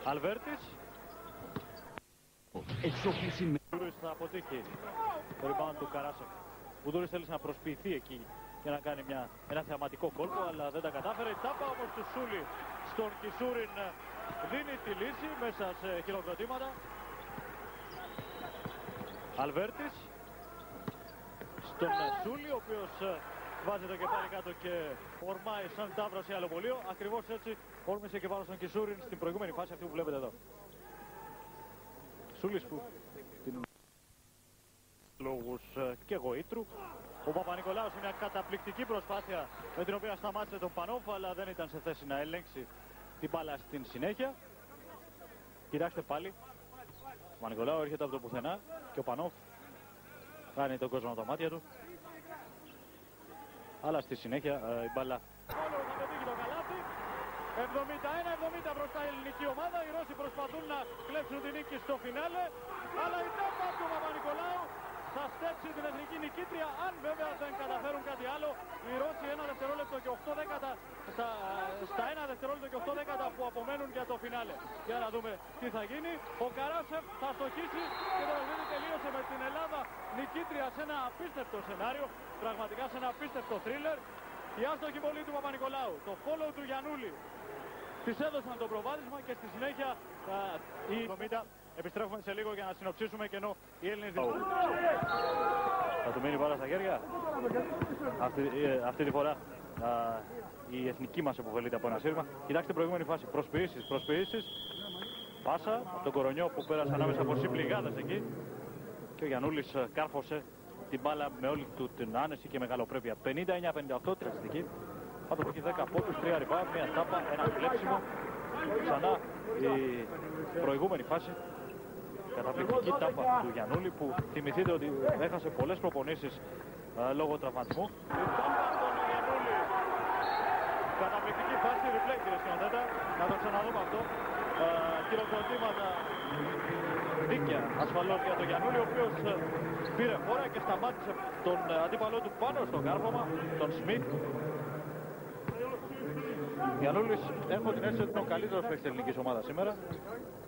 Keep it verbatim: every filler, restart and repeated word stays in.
Αλβέρτης. Εξόφληση με... Ουδούρης θα αποτύχει το rebound του Καράσεφ. Ουδούρης θέλει να προσποιηθεί εκεί και να κάνει μια, ένα θεαματικό κόλπο, αλλά δεν τα κατάφερε. Η τάπα όμως του Σούλη στον Κισούριν δίνει τη λύση μέσα σε χειροκροτήματα. Αλβέρτης στον Σούλη, ο οποίος βάζει το κεφάλι κάτω και ορμάει σαν τάβρο σε αλοπολείο. Ακριβώς έτσι όρμησε και πάνω στον Κισούριν στην προηγούμενη φάση αυτή που βλέπετε εδώ. Σούλης που την... λόγους και γοήτρου. Ο Παπα-Νικολάου σε μια καταπληκτική προσπάθεια με την οποία σταμάτησε τον Πανόφ, αλλά δεν ήταν σε θέση να ελέγξει την μπάλα στην συνέχεια. Κοιτάξτε πάλι. Ο Παπα-Νικολάου έρχεται από το πουθενά και ο Πανόφ κάνει τον κόσμο από τα μάτια του. Αλλά στη συνέχεια η μπάλα εβδομήντα ένα εβδομήντα μπροστά η ελληνική ομάδα. Οι Ρώσοι προσπαθούν να κλέψουν την νίκη στο φινάλε, αλλά η τάπα του Παπα-Νικολάου θα στέψει την εθνική νικήτρια, αν βέβαια δεν καταφέρουν κάτι άλλο. Οι Ρώσοι ένα δευτερόλεπτο και οκτώ δέκατα στα, στα ένα δευτερόλεπτο και οκτώ δέκατα που απομένουν για το φινάλε. Για να δούμε τι θα γίνει. Ο Καράσεφ θα στοχίσει και το παιχνίδι τελείωσε με την Ελλάδα νικήτρια σε ένα απίστευτο σενάριο, πραγματικά σε ένα απίστευτο θρίλερ. Η άστοχη βολή του Παπα-Νικολάου, το follow του Γιαννούλη της έδωσαν το προβάδισμα και στη συνέχεια α, η εβδομήντα. Επιστρέφουμε σε λίγο για να συνοψίσουμε και ενώ οι Έλληνες oh. Θα του μείνει μπάλα στα χέρια. Αυτή, ε, αυτή τη φορά α, η εθνική μας επωφελείται από ένα σύρμα. Κοιτάξτε την προηγούμενη φάση. Προσποιήσεις, προσποιήσεις. Πάσα από τον Κορονιό που πέρασε ανάμεσα από συμπληγάδες εκεί. Και ο Γιαννούλης κάρφωσε την μπάλα με όλη του την άνεση και μεγαλοπρέπεια. πενήντα εννιά πενήντα οκτώ τριαστική. Πάντως έχει δέκα πόντους, τρία rebound, μια τάπα, ένα κλέψιμο. Ξανά η προηγούμενη φάση. Καταπληκτική τάπα του Γιαννούλη που θυμηθείτε ότι έχασε πολλές προπονήσεις α, λόγω τραυματισμού. Η τάπα του Γιαννούλη. Καταπληκτική φάση, replay κύριε σκηνοθέτα. Να το ξαναδούμε αυτό. Α, χειροκροτήματα δίκαια ασφαλώς για τον Γιαννούλη, ο οποίος πήρε χώρα και σταμάτησε τον αντίπαλό του πάνω στο κάρφωμα, τον Σμιτ. Γιαννούλης, έχω την αίσθηση ότι είναι ο καλύτερος παίκτης της ελληνικής ομάδας σήμερα.